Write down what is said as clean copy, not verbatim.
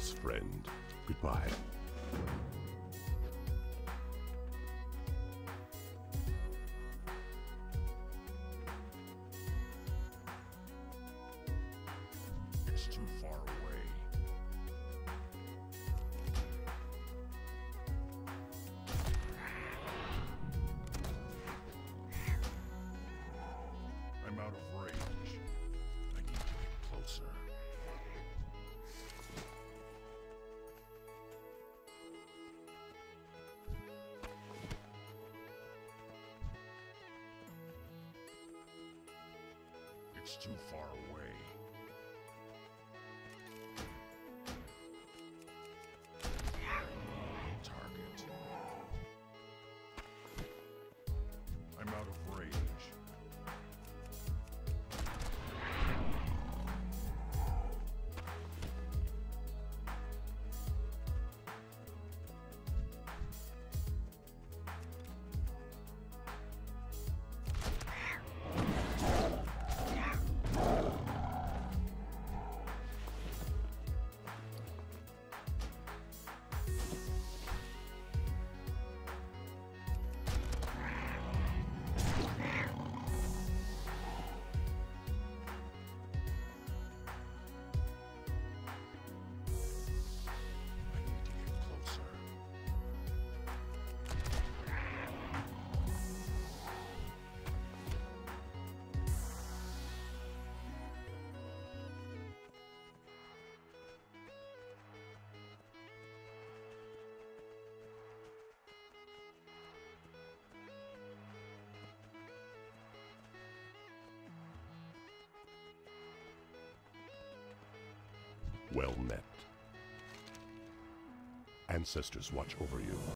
Peace, friend. Goodbye. It's too far away. I'm out of range. I need to get closer. It's too far away. Target. I'm out of range. I need to get closer. Well met. Ancestors watch over you.